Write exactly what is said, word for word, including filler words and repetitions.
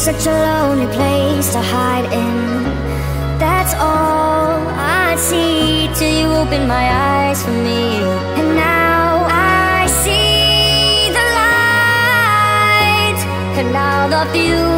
such a lonely place to hide in. That's all I'd see till you opened my eyes for me. And now I see the light, and now the view